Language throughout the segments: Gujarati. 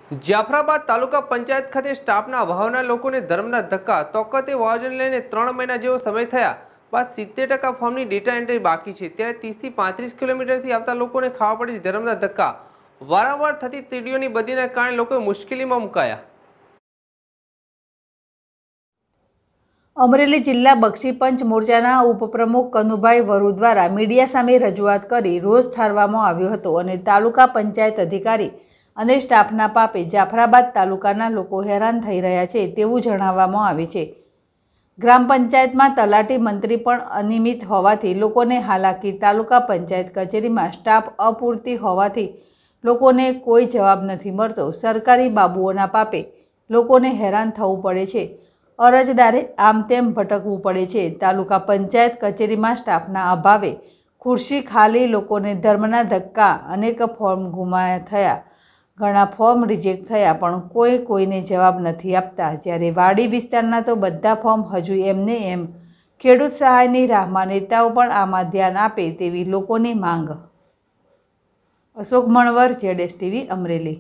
જાફરાબાદ તાલુકા પંચાયત ખાતે સ્ટાફના અભાવના લોકોને ધર્મના ધક્કા તોકતે વાવાઝોડાને લઈને 3 મહિના જેવો સમય થયા બાદ 70% ફોર્મની ડેટા એન્ટ્રી બાકી છે ત્યારે 30 થી 35 કિલોમીટરથી આવતા લોકોને ખાવા પડે છે ધર્મના ધક્કા વારંવાર થતી તીડીઓની બદલીના કારણે લોકો મુશ્કેલીમાં મુકાયા। અમરેલી જિલ્લા બક્ષી પંચ મોરચાના ઉપપ્રમુખ કનુભાઈ વરુ દ્વારા મીડિયા સામે રજૂઆત કરી રોષ ઠારવામાં આવ્યો હતો અને તાલુકા પંચાયત અધિકારી અને સ્ટાફના પાપે જાફરાબાદ તાલુકાના લોકો હેરાન થઈ રહ્યા છે તેવું જણાવવામાં આવે છે। ગ્રામ પંચાયતમાં તલાટી મંત્રી પણ અનિયમિત હોવાથી લોકોને હાલાકી, તાલુકા પંચાયત કચેરીમાં સ્ટાફ અપૂરતી હોવાથી લોકોને કોઈ જવાબ નથી મળતો, સરકારી બાબુઓના પાપે લોકોને હેરાન થવું પડે છે, અરજદારે આમ તેમ ભટકવું પડે છે। તાલુકા પંચાયત કચેરીમાં સ્ટાફના અભાવે ખુરશી ખાલી, લોકોને ધર્મના ધક્કા, અનેક ફોર્મ ગુમાયા થયા, ઘણા ફોર્મ રિજેક્ટ થયા પણ કોઈને જવાબ નથી આપતા। જ્યારે વાડી વિસ્તારના તો બધા ફોર્મ હજુ એમને એમ ખેડૂત સહાયની રાહમાં, નેતાઓ પણ આમાં ધ્યાન આપે તેવી લોકોની માંગ। અશોક મણવર, જેડેશ ટીવી, અમરેલી।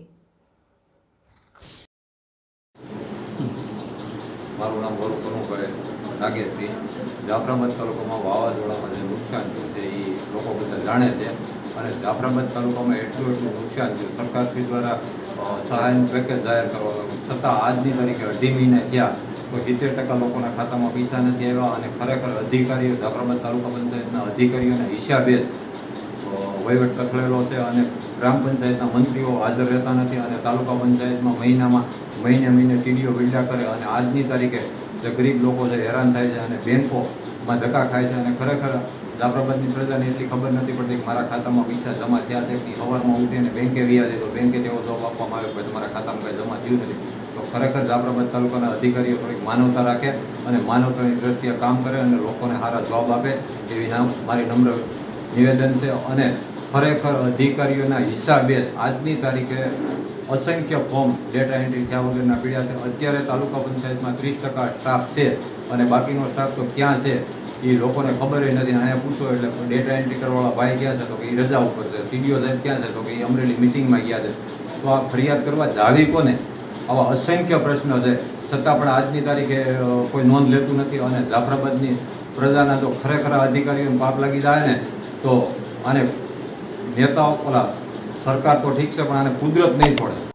મારું નામ વરુ કનુભાઈ નાગેશજી। જાફરાબાદ તાલુકામાં વાવાઝોડામાં જે નુકસાન થયું છે એ લોકો બધા જાણે છે અને જાફરાબાદ તાલુકામાં એટલું નુકસાન થયું, સરકારશ્રી દ્વારા સહાયનું પેકેજ જાહેર કરવામાં છતાં આજની તારીખે 2.5 મહિના થયા તો 70% લોકોના ખાતામાં પૈસા નથી આવ્યા અને ખરેખર અધિકારીઓ, જાફરાબાદ તાલુકા પંચાયતના અધિકારીઓના હિસાબે વહીવટ કથળેલો છે અને ગ્રામ પંચાયતના મંત્રીઓ હાજર રહેતા નથી અને તાલુકા પંચાયતમાં મહિને ટીડીઓ બદલ્યા કરે અને આજની તારીખે જે ગરીબ લોકો છે હેરાન થાય છે અને બેંકોમાં ધક્કા ખાય છે અને ખરેખર જાફરાબાદની પ્રજાને એટલી ખબર નથી પડતી કે મારા ખાતામાં પૈસા જમા થયા છે કે સવારમાં ઉઠીને બેંકે વ્યા છે તો બેંકે તેવો જવાબ આપવામાં આવે કે તમારા ખાતામાં કંઈ જમા થયું નથી। તો ખરેખર જાફરાબાદ તાલુકાના અધિકારીઓ થોડીક માનવતા રાખે અને માનવતાની દ્રષ્ટિએ કામ કરે અને લોકોને સારા જવાબ આપે એવી મારી નમ્ર નિવેદન છે। અને ખરેખર અધિકારીઓના હિસાબે આજની તારીખે અસંખ્ય ફોર્મ ડેટા એન્ટ્રી થયા વગરના પીડ્યા છે। અત્યારે તાલુકા પંચાયતમાં 30% સ્ટાફ છે અને બાકીનો સ્ટાફ તો ક્યાં છે એ લોકોને ખબર નથી। અહીંયા પૂછો એટલે ડેટા એન્ટ્રી કરવાવાળા ભાઈ ક્યાં છે તો કે એ રજા ઉપર છે, ટીડીઓ સાહેબ ક્યાં છે તો કે એ અમરેલી મિટિંગમાં ગયા છે। તો આ ફરિયાદ કરવા જાવી કોને? આવા અસંખ્ય પ્રશ્નો છે છતાં પણ આજની તારીખે કોઈ નોંધ લેતું નથી અને જાફરાબાદની પ્રજાના જો ખરેખર અધિકારીઓને પાપ લાગી જાય ને તો આને નેતાઓ સરકાર તો ઠીક છે પણ આને કુદરત નહીં છોડે।